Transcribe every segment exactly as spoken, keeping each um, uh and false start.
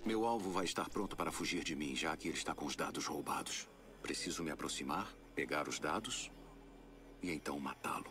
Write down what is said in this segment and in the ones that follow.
Meu alvo vai estar pronto para fugir de mim, já que ele está com os dados roubados. Preciso me aproximar, pegar os dados e então matá-lo.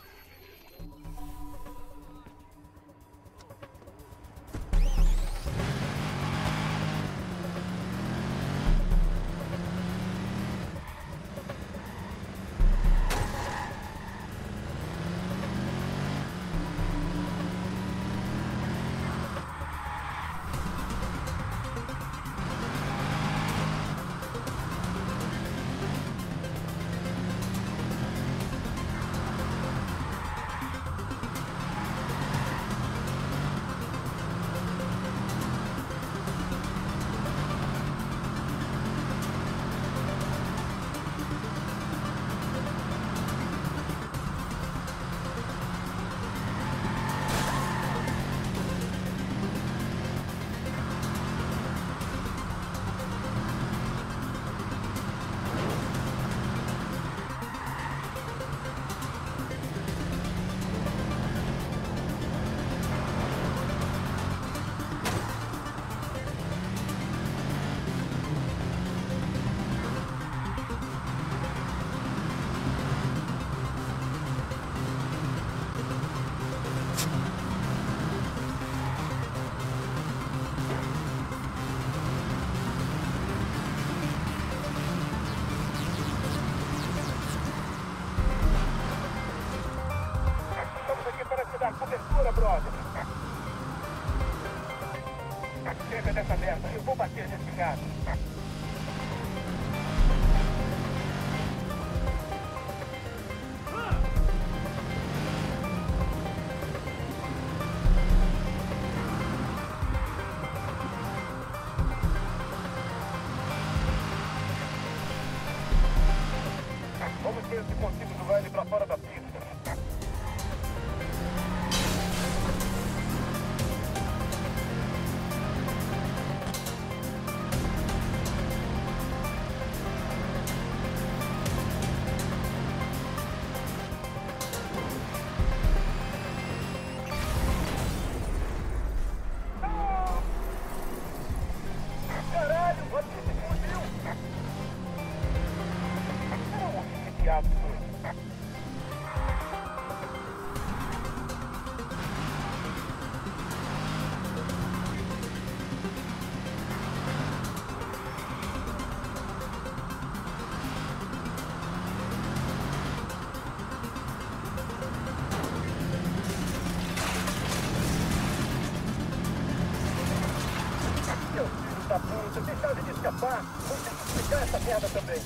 Cobertura, brother. Chega dessa merda, eu vou bater nesse cara. Vamos ver se consigo jogar ele pra fora da pista. Você tem chance de escapar? Vou ter que explicar essa merda também.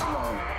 Não.